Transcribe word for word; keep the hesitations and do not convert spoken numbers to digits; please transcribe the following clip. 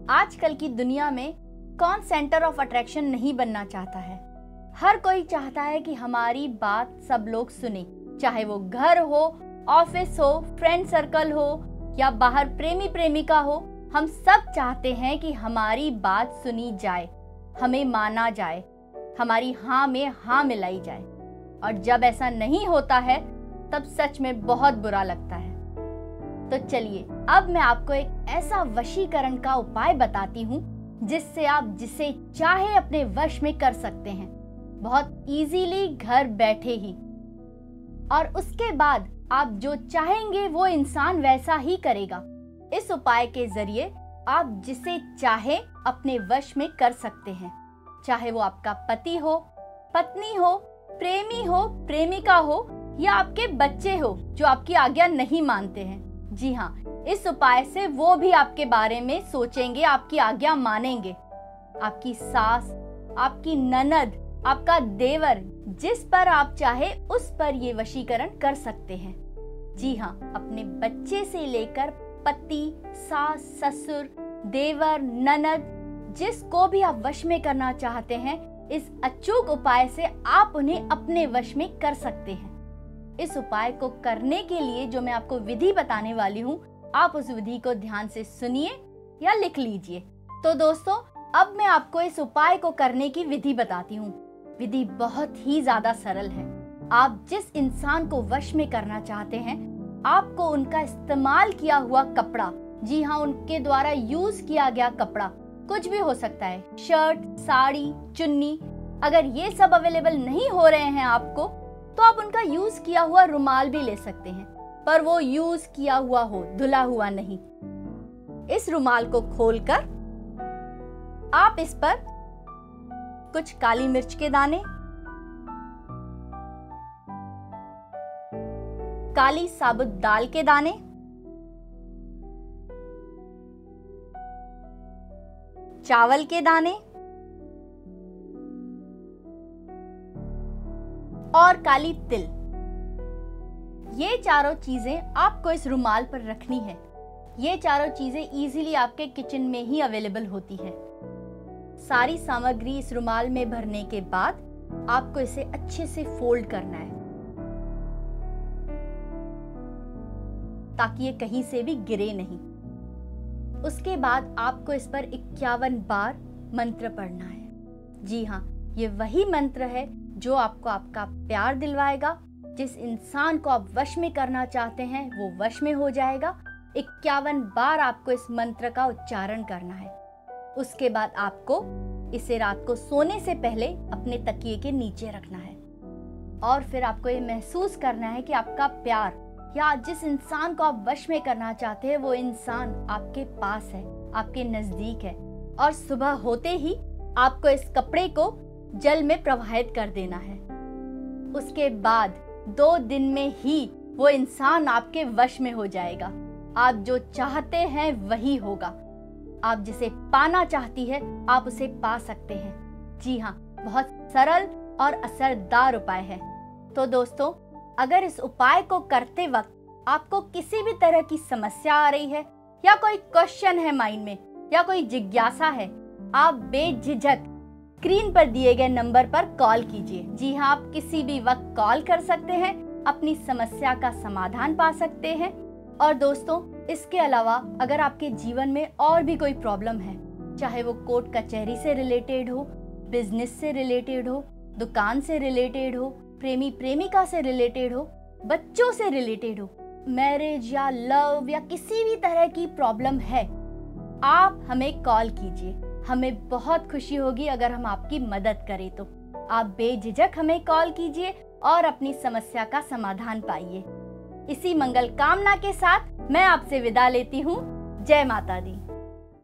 आजकल की दुनिया में कौन सेंटर ऑफ अट्रैक्शन नहीं बनना चाहता है। हर कोई चाहता है कि हमारी बात सब लोग सुने, चाहे वो घर हो, ऑफिस हो, फ्रेंड सर्कल हो या बाहर प्रेमी प्रेमिका हो। हम सब चाहते हैं कि हमारी बात सुनी जाए, हमें माना जाए, हमारी हाँ में हाँ मिलाई जाए। और जब ऐसा नहीं होता है तब सच में बहुत बुरा लगता है। तो चलिए अब मैं आपको एक ऐसा वशीकरण का उपाय बताती हूँ जिससे आप जिसे चाहे अपने वश में कर सकते हैं, बहुत इजीली घर बैठे ही। और उसके बाद आप जो चाहेंगे वो इंसान वैसा ही करेगा। इस उपाय के जरिए आप जिसे चाहे अपने वश में कर सकते हैं, चाहे वो आपका पति हो, पत्नी हो, प्रेमी हो, प्रेमिका हो या आपके बच्चे हो जो आपकी आज्ञा नहीं मानते हैं। जी हाँ, इस उपाय से वो भी आपके बारे में सोचेंगे, आपकी आज्ञा मानेंगे। आपकी सास, आपकी ननद, आपका देवर, जिस पर आप चाहे उस पर ये वशीकरण कर सकते हैं। जी हाँ, अपने बच्चे से लेकर पति, सास, ससुर, देवर, ननद, जिसको भी आप वश में करना चाहते हैं, इस अचूक उपाय से आप उन्हें अपने वश में कर सकते हैं। इस उपाय को करने के लिए जो मैं आपको विधि बताने वाली हूँ, आप उस विधि को ध्यान से सुनिए या लिख लीजिए। तो दोस्तों, अब मैं आपको इस उपाय को करने की विधि बताती हूँ। विधि बहुत ही ज्यादा सरल है। आप जिस इंसान को वश में करना चाहते हैं, आपको उनका इस्तेमाल किया हुआ कपड़ा, जी हाँ, उनके द्वारा यूज किया गया कपड़ा, कुछ भी हो सकता है, शर्ट, साड़ी, चुन्नी। अगर ये सब अवेलेबल नहीं हो रहे हैं आपको, तो आप उनका यूज किया हुआ रुमाल भी ले सकते हैं, पर वो यूज किया हुआ हो, धुला हुआ नहीं। इस रुमाल को खोलकर आप इस पर कुछ काली मिर्च के दाने, काली साबुत दाल के दाने, चावल के दाने और काली तिल, ये चारों चीजें आपको इस रुमाल पर रखनी है। ये चारों चीजें इजीली आपके किचन में ही अवेलेबल होती है। सारी सामग्री इस रुमाल में भरने के बाद आपको इसे अच्छे से फोल्ड करना है ताकि ये कहीं से भी गिरे नहीं। उसके बाद आपको इस पर इक्यावन बार मंत्र पढ़ना है। जी हाँ, ये वही मंत्र है जो आपको आपका प्यार दिलवाएगा। जिस इंसान को आप वश में करना चाहते हैं वो वश में हो जाएगा। इक्यावन बार आपको इस मंत्र का उच्चारण करना है। उसके बाद आपको इसे रात को सोने से पहले अपने तकिए के नीचे रखना है और फिर आपको ये महसूस करना है कि आपका प्यार या जिस इंसान को आप वश में करना चाहते हैं वो इंसान आपके पास है, आपके नजदीक है। और सुबह होते ही आपको इस कपड़े को जल में प्रवाहित कर देना है। उसके बाद दो दिन में ही वो इंसान आपके वश में हो जाएगा। आप जो चाहते हैं वही होगा। आप जिसे पाना चाहती है आप उसे पा सकते हैं। जी हाँ, बहुत सरल और असरदार उपाय है। तो दोस्तों, अगर इस उपाय को करते वक्त आपको किसी भी तरह की समस्या आ रही है या कोई क्वेश्चन है माइंड में या कोई जिज्ञासा है, आप बेझिझक स्क्रीन पर दिए गए नंबर पर कॉल कीजिए। जी हाँ, आप किसी भी वक्त कॉल कर सकते हैं, अपनी समस्या का समाधान पा सकते हैं। और दोस्तों, इसके अलावा अगर आपके जीवन में और भी कोई प्रॉब्लम है, चाहे वो कोर्ट कचहरी से रिलेटेड हो, बिजनेस से रिलेटेड हो, दुकान से रिलेटेड हो, प्रेमी प्रेमिका से रिलेटेड हो, बच्चों से रिलेटेड हो, मैरिज या लव या किसी भी तरह की प्रॉब्लम है, आप हमें कॉल कीजिए। हमें बहुत खुशी होगी अगर हम आपकी मदद करें। तो आप बेझिझक हमें कॉल कीजिए और अपनी समस्या का समाधान पाइए। इसी मंगल कामना के साथ मैं आपसे विदा लेती हूँ। जय माता दी।